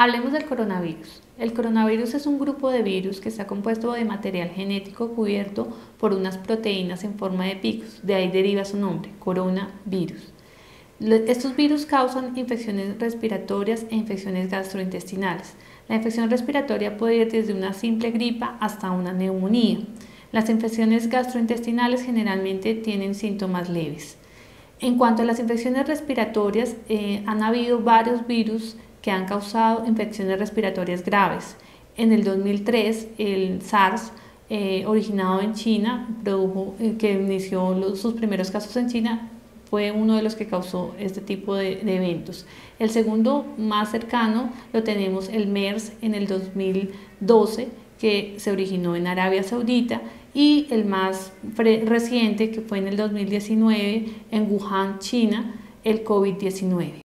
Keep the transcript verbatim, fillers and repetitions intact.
Hablemos del coronavirus. El coronavirus es un grupo de virus que está compuesto de material genético cubierto por unas proteínas en forma de picos, de ahí deriva su nombre, coronavirus. Estos virus causan infecciones respiratorias e infecciones gastrointestinales. La infección respiratoria puede ir desde una simple gripa hasta una neumonía. Las infecciones gastrointestinales generalmente tienen síntomas leves. En cuanto a las infecciones respiratorias, eh, han habido varios virus que han causado infecciones respiratorias graves. En el dos mil tres, el SARS, eh, originado en China, produjo, eh, que inició los, sus primeros casos en China, fue uno de los que causó este tipo de, de eventos. El segundo más cercano lo tenemos el MERS en el dos mil doce, que se originó en Arabia Saudita, y el más reciente, que fue en el dos mil diecinueve en Wuhan, China, el COVID diecinueve.